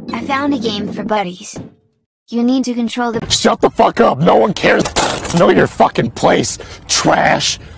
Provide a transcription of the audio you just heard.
I found a game for buddies. You need to control the— Shut the fuck up, no one cares. Know your fucking place, trash.